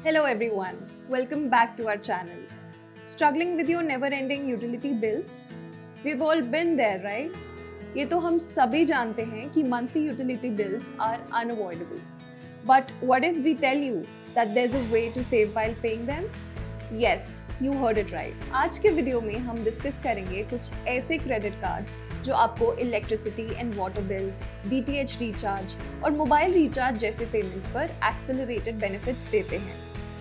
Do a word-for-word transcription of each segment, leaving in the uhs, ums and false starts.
Hello everyone, welcome back to our channel. Struggling with your never-ending utility bills? We've all been there, right? ये तो हम सभी जानते हैं कि monthly utility bills are unavoidable. But what if we tell you that there's a way to save while paying them? Yes, you heard it right. आज के video में हम डिस्कस करेंगे कुछ ऐसे क्रेडिट कार्ड्स जो आपको electricity and water bills, D T H recharge और मोबाइल रिचार्ज जैसे पेमेंट्स पर एक्सेलरेटेड बेनिफिट्स देते हैं।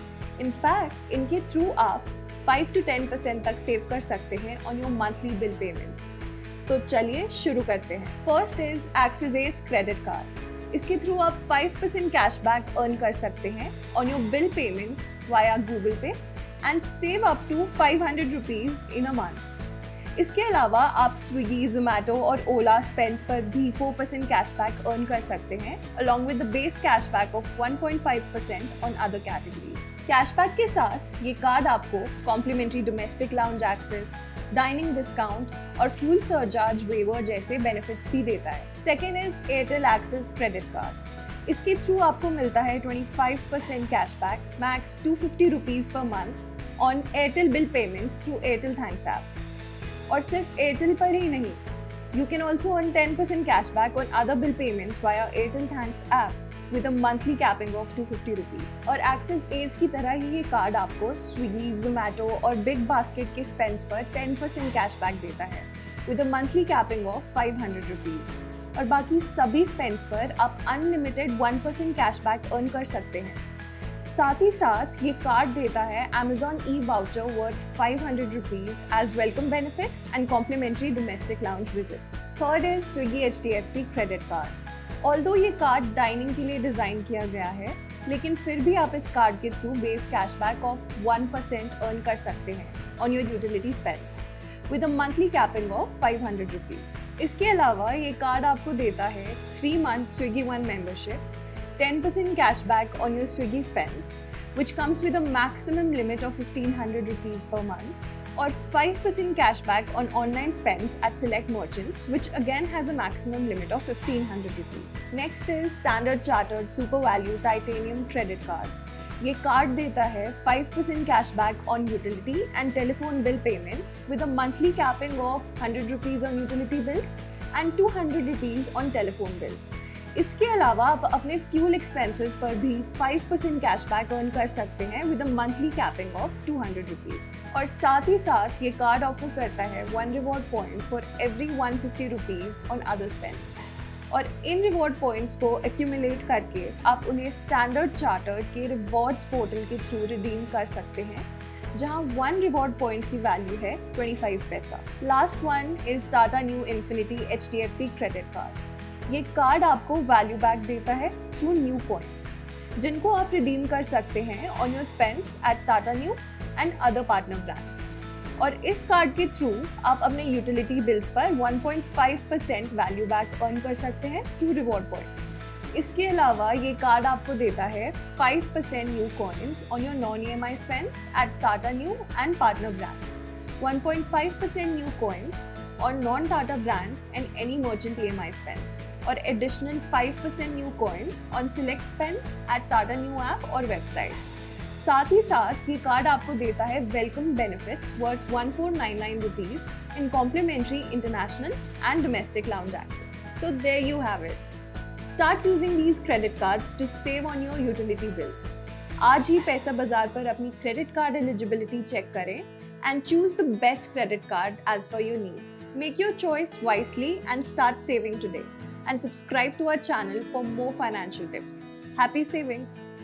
इनफैक्ट इनके थ्रू आप फाइव टू टेन परसेंट तक सेव कर सकते हैं on your monthly bill payments. तो चलिए शुरू करते हैं। First is Axis edge credit card. इसके थ्रू आप फाइव परसेंट कैशबैक अर्न कर सकते हैं on your bill payments via Google Pay and save up to five hundred rupees in a month. इसके अलावा आप स्विगी, जोमैटो और ओला स्पेंड्स पर भी फोर परसेंट कैशबैक अर्न कर सकते हैं along with the base cashback of one point five percent on other categories. Cashback के साथ ये कार्ड आपको complimentary domestic lounge access, dining discount और फ्यूल सरचार्ज वेवर जैसे बेनिफिट्स भी देता है। Second is Airtel Axis credit card. इसके थ्रू आपको मिलता है twenty five percent cashback max two fifty rupees per month on Airtel bill payments through Airtel Thanks app. और सिर्फ एयरटेल पर ही नहीं, you can also earn ten percent cashback on other bill payments via Airtel Thanks app with a monthly capping of two fifty rupees. और Axis edge की तरह ही ये कार्ड आपको स्विगी, जोमैटो और बिग बास्केट के स्पेंड्स पर ten percent cashback देता है with a monthly capping of five hundred rupees. और बाकी सभी स्पेंड्स पर आप unlimited one percent cashback earn कर सकते हैं। साथ ही साथ ये कार्ड देता है Amazon e voucher worth five hundred rupees as welcome benefit and complimentary domestic lounge visits. Third is Swiggy H D F C credit card. Although ये कार्ड डाइनिंग के लिए डिज़ाइन किया गया है, लेकिन फिर भी आप इस कार्ड के through base cashback of one percent earn कर सकते हैं on your utility spends with a monthly capping of five hundred rupees. इसके अलावा ये कार्ड आपको देता है three month Swiggy One membership, ten percent cashback on your Swiggy spends which comes with a maximum limit of fifteen hundred rupees per month, or five percent cashback on online spends at select merchants, which again has a maximum limit of fifteen hundred rupees. Next is Standard Chartered Super Value Titanium Credit Card. ये card देता है five percent cashback on utility and telephone bill payments with a monthly capping of hundred rupees on utility bills and two hundred rupees on telephone bills. इसके अलावा आप अपने fuel expenses पर भी five percent cashback earn कर सकते हैं with a monthly capping of two hundred rupees. और साथ ही साथ ये कार्ड ऑफर करता है one reward point for every one fifty rupees on other spends. और इन रिवॉर्ड पॉइंट्स को एक्यूमुलेट करके आप उन्हें स्टैंडर्ड चार्टर्ड के रिवॉर्ड्स पोर्टल के थ्रू रिडीम कर सकते हैं, जहां वन रिवॉर्ड पॉइंट की वैल्यू है twenty five paisa. Last one is Tata Neu Infinity H D F C credit card. ये कार्ड आपको वैल्यू बैक देता है थ्रू न्यू पॉइंट्स, जिनको आप रिडीम कर सकते हैं on your spends at Tata Neu and other partner brands. और इस कार्ड के थ्रू आप अपने यूटिलिटी बिल्स पर one point five percent value back earn कर सकते हैं थ्रू रिवॉर्ड पॉइंट्स। इसके अलावा ये कार्ड आपको देता है five percent Neu coins on your non E M I spends at Tata Neu and partner brands, one point five percent Neu coins on non-Tata brand and any merchant E M I spends, or additional five percent new coins on select spends at Tata New app और website. साथ ही साथ ये card आपको देता है welcome benefits worth one four nine nine rupees in complimentary international and domestic lounge access. So there you have it. Start using these credit cards to save on your utility bills. आज ही पैसा बाजार पर अपनी credit card eligibility check करें and choose the best credit card as per your needs. Make your choice wisely and start saving today. And subscribe to our channel for more financial tips. Happy savings!